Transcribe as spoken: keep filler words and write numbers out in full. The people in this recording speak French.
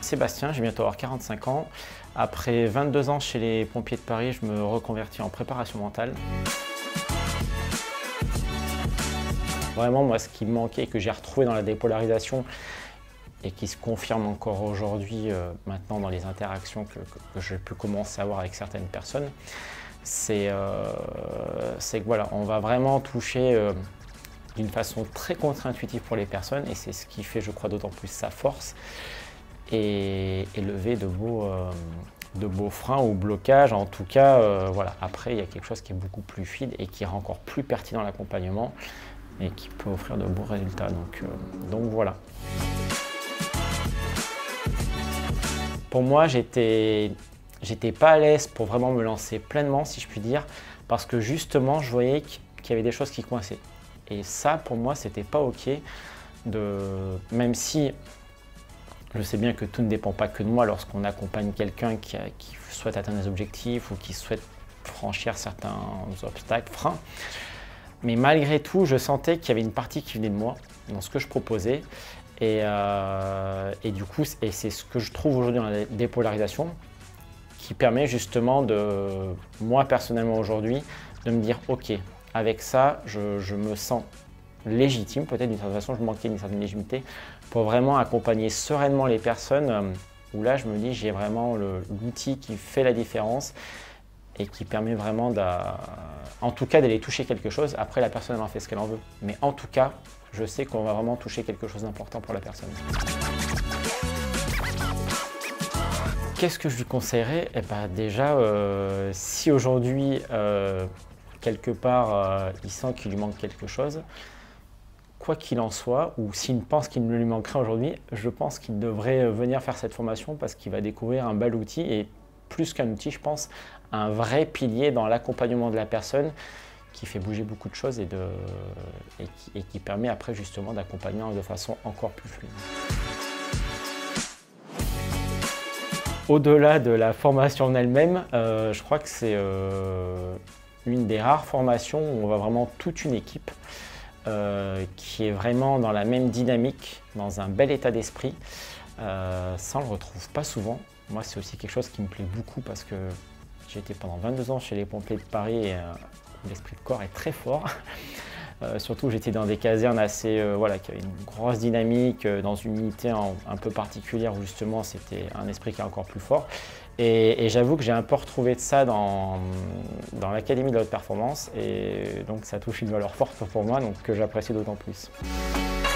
Sébastien, j'ai bientôt avoir quarante-cinq ans. Après vingt-deux ans chez les pompiers de Paris, je me reconvertis en préparation mentale. Vraiment, moi, ce qui me manquait et que j'ai retrouvé dans la dépolarisation et qui se confirme encore aujourd'hui, euh, maintenant dans les interactions que, que, que j'ai pu commencer à avoir avec certaines personnes, c'est euh, que voilà, on va vraiment toucher euh, d'une façon très contre-intuitive pour les personnes, et c'est ce qui fait, je crois, d'autant plus sa force, et, et lever de beaux, euh, de beaux freins ou blocages. En tout cas, euh, voilà. Après, il y a quelque chose qui est beaucoup plus fluide et qui est encore plus pertinent dans l'accompagnement et qui peut offrir de beaux résultats. Donc, euh, donc voilà. Pour moi, j'étais j'étais pas à l'aise pour vraiment me lancer pleinement, si je puis dire, parce que justement, je voyais qu'il y avait des choses qui coinçaient. Et ça, pour moi, c'était pas OK. De... Même si je sais bien que tout ne dépend pas que de moi lorsqu'on accompagne quelqu'un qui, qui souhaite atteindre des objectifs ou qui souhaite franchir certains obstacles, freins. Mais malgré tout, je sentais qu'il y avait une partie qui venait de moi dans ce que je proposais. Et, euh, et du coup, et c'est ce que je trouve aujourd'hui dans la dépolarisation, qui permet justement de, moi personnellement aujourd'hui, de me dire ok, avec ça, je, je me sens légitime, peut-être d'une certaine façon, je manquais d'une certaine légitimité, pour vraiment accompagner sereinement les personnes, où là je me dis j'ai vraiment l'outil qui fait la différence et qui permet vraiment, en tout cas, d'aller toucher quelque chose. Après, la personne elle en fait ce qu'elle en veut, mais en tout cas, je sais qu'on va vraiment toucher quelque chose d'important pour la personne. Qu'est-ce que je lui conseillerais? Eh ben, déjà, euh, si aujourd'hui, euh, quelque part, euh, il sent qu'il lui manque quelque chose, quoi qu'il en soit, ou s'il pense qu'il ne lui manquerait aujourd'hui, je pense qu'il devrait venir faire cette formation parce qu'il va découvrir un bel outil, et plus qu'un outil, je pense, un vrai pilier dans l'accompagnement de la personne qui fait bouger beaucoup de choses et, de, et, qui, et qui permet après justement d'accompagner de façon encore plus fluide. Au-delà de la formation en elle-même, euh, je crois que c'est euh, une des rares formations où on voit vraiment toute une équipe euh, qui est vraiment dans la même dynamique, dans un bel état d'esprit. Euh, ça, on ne le retrouve pas souvent. Moi, c'est aussi quelque chose qui me plaît beaucoup parce que j'ai été pendant vingt-deux ans chez les pompiers de Paris et euh, l'esprit de corps est très fort. Euh, surtout, j'étais dans des casernes assez, euh, voilà, qui avaient une grosse dynamique, euh, dans une unité en, un peu particulière où justement c'était un esprit qui est encore plus fort. Et, et j'avoue que j'ai un peu retrouvé de ça dans, dans l'Académie de la haute performance, et donc ça touche une valeur forte pour moi, donc que j'apprécie d'autant plus.